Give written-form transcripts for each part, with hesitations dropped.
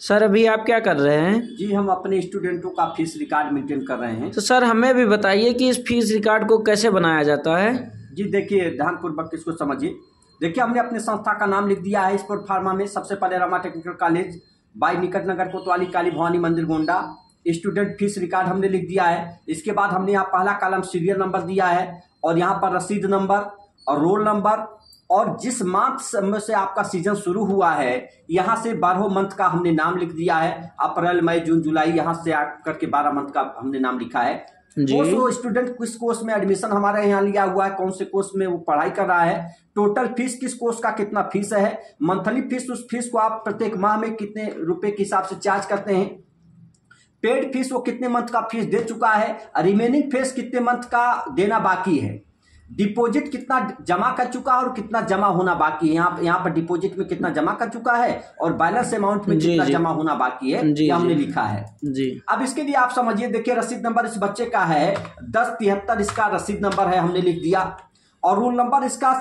Sir अभी आप क्या कर रहे हैं? जी हम अपने स्टूडेंटों का फीस रिकॉर्ड मेंटेन कर रहे हैं। तो सर हमें भी बताइए कि इस फीस रिकॉर्ड को कैसे बनाया जाता है। जी देखिए ध्यानपूर्वक इसको समझिए। देखिए हमने अपने संस्था का नाम लिख दिया है स्पोर्ट फार्मा में। सबसे पहले रमा टेक्निकल कॉलेज बाई निकट नगर कोतवाली काली भवानी मंदिर गोंडा। स्टूडेंट फीस रिकॉर्ड हमने लिख दिया है। इसके बाद हमने यहाँ पहला कॉलम सीरियल नंबर दिया है और यहाँ पर रसीद नंबर और रोल नंबर और जिस मंथ में से आपका सीजन शुरू हुआ है यहाँ से 12 मंथ का हमने नाम लिख दिया है। अप्रैल मई जून जुलाई यहाँ से आकर के 12 मंथ का हमने नाम लिखा है। वो स्टूडेंट किस कोर्स में एडमिशन हमारे यहाँ लिया हुआ है, कौन से कोर्स में वो पढ़ाई कर रहा है, टोटल फीस किस कोर्स का कितना फीस है, मंथली फीस उस फीस को आप प्रत्येक माह में कितने रुपए के हिसाब से चार्ज करते हैं, पेड फीस वो कितने मंथ का फीस दे चुका है, रिमेनिंग फीस कितने मंथ का देना बाकी है, डिपॉजिट कितना जमा कर चुका है और कितना जमा होना बाकी है। यहाँ पर डिपॉजिट में कितना जमा कर चुका है और बैलेंस अमाउंट में कितना जमा होना बाकी है ये हमने लिखा है। जी अब इसके लिए आप समझिए। देखिए रसीद नंबर इस बच्चे का है 1073 इसका रसीद नंबर है, हमने लिख दिया। और रूल नंबर इसका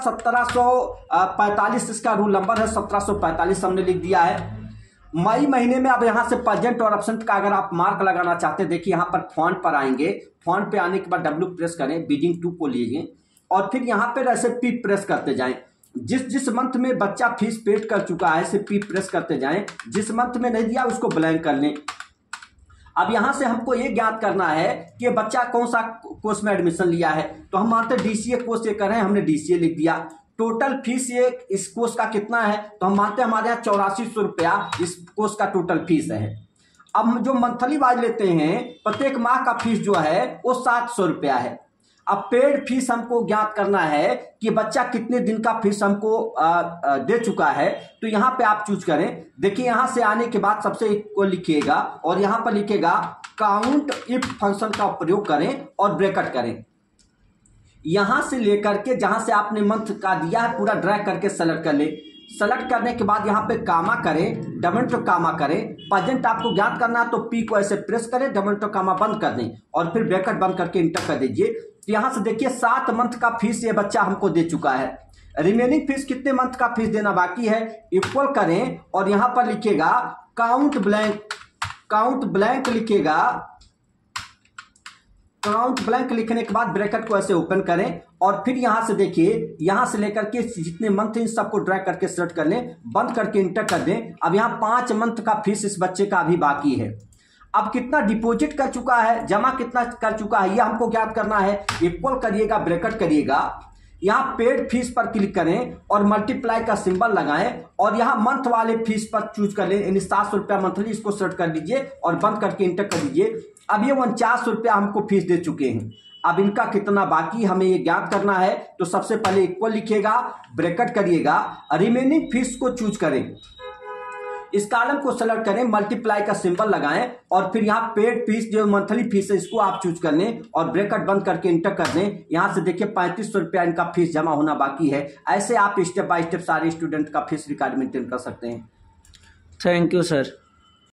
1745 इसका रूल नंबर है 1745 हमने लिख दिया है। मई महीने में अब यहाँ से प्रेजेंट और एब्सेंट का अगर आप मार्क लगाना चाहते हैं, देखिए यहाँ पर फॉन्ट पर आएंगे, फॉन्ट पे आने के बाद W प्रेस करें, बीडिंग 2 को लीजिए और फिर यहाँ पर ऐसे P प्रेस करते जाएं। जिस मंथ में बच्चा फीस पेड कर चुका है इसे P प्रेस करते जाएं, जिस मंथ में नहीं दिया उसको ब्लैंक कर लें। अब यहाँ से हमको ये ज्ञात करना है कि बच्चा कौन सा कोर्स में एडमिशन लिया है। तो हम मानते हैं DCA कोर्स ये कर रहे हैं, हमने DCA लिख दिया। टोटल फीस ये इस कोर्स का कितना है तो हम मानते हैं हमारे यहाँ 8400 रुपया इस कोर्स का टोटल फीस है। अब हम जो मंथली वाइज लेते हैं प्रत्येक माह का फीस जो है वो 700 रुपया है। अब पेड फीस हमको ज्ञात करना है कि बच्चा कितने दिन का फीस हमको दे चुका है। तो यहाँ पे आप चूज करें। देखिए यहाँ से आने के बाद सबसे को लिखिएगा और यहाँ पर लिखेगा काउंट इफ फंक्शन का प्रयोग करें और ब्रैकेट करें। यहाँ से लेकर के जहां से आपने मंथ का दिया है पूरा ड्रैग करके सेलेक्ट कर ले। सेलेक्ट करने के बाद यहाँ पे कामा करें, डबल टू कामा करें। प्रेजेंट आपको ज्ञात करना है तो P को ऐसे प्रेस करें, डबल टू कामा बंद कर दें और फिर ब्रैकेट बंद करके इंटर कर दीजिए। तो यहाँ से देखिए 7 मंथ का फीस ये बच्चा हमको दे चुका है। रिमेनिंग फीस कितने मंथ का फीस देना बाकी है इक्वल करें और यहाँ पर लिखेगा काउंट ब्लैंक लिखेगा। काउंट ब्लैंक लिखने के बाद ब्रैकेट को ऐसे ओपन करें और फिर यहां से देखिए यहां से लेकर के जितने मंथ इन सबको ड्रैग करके सेलेक्ट कर लें, बंद करके इंटर कर दें। अब यहां 5 मंथ का फीस इस बच्चे का अभी बाकी है। अब कितना डिपॉजिट कर चुका है, जमा कितना कर चुका है यह हमको ज्ञात करना है। इक्वल करिएगा, ब्रैकेट करिएगा, यहाँ पेड फीस पर क्लिक करें और मल्टीप्लाई का सिंबल लगाएं और यहाँ मंथ वाले फीस पर चूज कर लें, यानी 700 रुपया मंथली, इसको सेलेक्ट कर लीजिए और बंद करके इंटर कर दीजिए। अब ये 49 रुपया हमको फीस दे चुके हैं। अब इनका कितना बाकी हमें ये ज्ञात करना है। तो सबसे पहले इक्वल लिखिएगा, ब्रैकेट करिएगा, रिमेनिंग फीस को चूज करें, इस कॉलम को सेलेक्ट करें, मल्टीप्लाई का सिंबल लगाएं और फिर यहाँ पेड फीस जो मंथली फीस है इसको आप चूज कर लें और ब्रैकेट बंद करके इंटर कर दें। यहाँ से देखिए 3500 रुपया इनका फीस जमा होना बाकी है। ऐसे आप स्टेप बाय स्टेप सारे स्टूडेंट का फीस रिकॉर्ड मेंटेन कर सकते हैं। Thank you sir.